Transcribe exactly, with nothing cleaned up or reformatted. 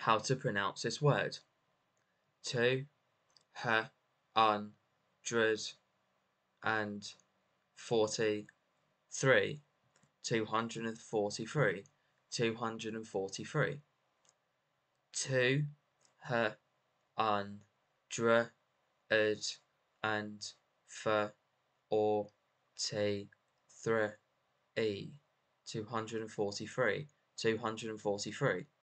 how to pronounce this word. Two, her, un, dred, and forty-three. Two hundred and forty-three. Two hundred and forty-three. Two, her, un, dred, and for, or, t, three. Two hundred and forty-three. Two hundred and forty-three.